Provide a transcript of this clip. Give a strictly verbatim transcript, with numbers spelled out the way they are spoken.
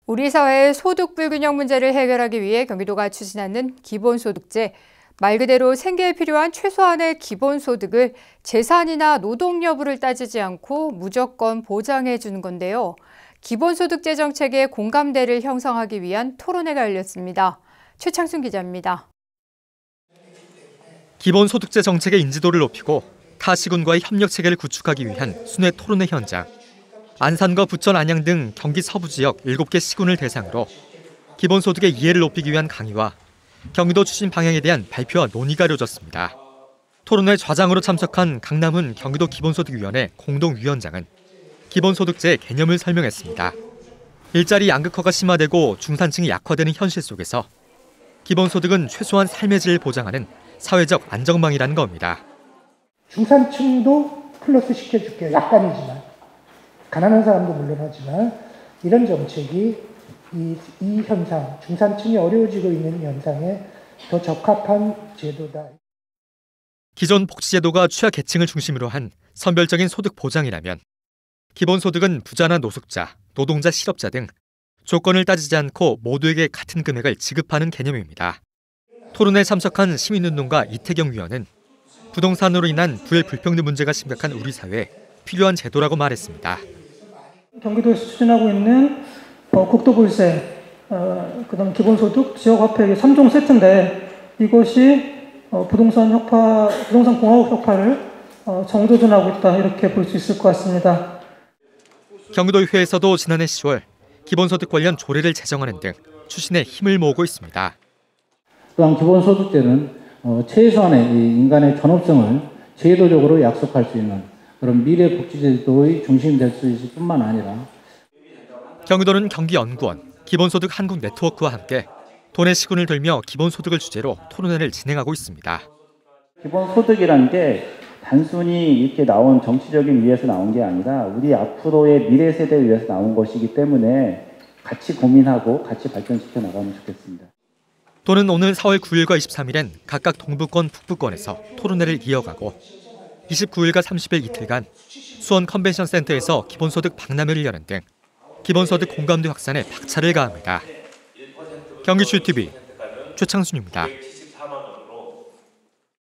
우리 사회의 소득 불균형 문제를 해결하기 위해 경기도가 추진하는 기본소득제. 말 그대로 생계에 필요한 최소한의 기본소득을 재산이나 노동 여부를 따지지 않고 무조건 보장해 주는 건데요. 기본소득제 정책의 공감대를 형성하기 위한 토론회가 열렸습니다. 최창순 기자입니다. 기본소득제 정책의 인지도를 높이고 타 시군과의 협력체계를 구축하기 위한 순회 토론회 현장. 안산과 부천, 안양 등 경기 서부 지역 일곱 개 시군을 대상으로 기본소득의 이해를 높이기 위한 강의와 경기도 추진 방향에 대한 발표와 논의가 이뤄졌습니다. 토론회 좌장으로 참석한 강남훈 경기도 기본소득위원회 공동위원장은 기본소득제의 개념을 설명했습니다. 일자리 양극화가 심화되고 중산층이 약화되는 현실 속에서 기본소득은 최소한 삶의 질을 보장하는 사회적 안정망이라는 겁니다. 중산층도 플러스 시켜줄게요. 약간이지만. 가난한 사람도 물론 하지만 이런 정책이 이, 이 현상, 중산층이 어려워지고 있는 현상에 더 적합한 제도다. 기존 복지제도가 취약계층을 중심으로 한 선별적인 소득 보장이라면 기본소득은 부자나 노숙자, 노동자, 실업자 등 조건을 따지지 않고 모두에게 같은 금액을 지급하는 개념입니다. 토론회에 참석한 시민운동가 이태경 위원은 부동산으로 인한 부의 불평등 문제가 심각한 우리 사회에 필요한 제도라고 말했습니다. 경기도에서 추진하고 있는 어, 국토불세, 어, 그다음 기본소득, 지역화폐 삼 종 세트인데 이것이 어, 부동산 혁파, 부동산 공화국 혁파를 어, 정조준하고 있다 이렇게 볼 수 있을 것 같습니다. 경기도의회에서도 지난해 시월 기본소득 관련 조례를 제정하는 등 추진에 힘을 모으고 있습니다. 또한 기본소득제는 어, 최소한의 인간의 존엄성을 제도적으로 약속할 수 있는 그런 미래 복지제도의 중심이 될 수 있을 뿐만 아니라 경기도는 경기연구원, 기본소득 한국 네트워크와 함께 도내 시군을 돌며 기본소득을 주제로 토론회를 진행하고 있습니다. 기본소득이라는 게 단순히 이렇게 나온 정치적인 위에서 나온 게 아니라 우리 앞으로의 미래 세대를 위해서 나온 것이기 때문에 같이 고민하고 같이 발전시켜 나가면 좋겠습니다. 도는 오늘 사월 구일과 이십삼일엔 각각 동부권, 북부권에서 토론회를 이어가고 이십구일과 삼십일 이틀간 수원 컨벤션 센터에서 기본소득 박람회를 여는 등 기본소득 공감대 확산에 박차를 가합니다. 경기추 티비 최창순입니다.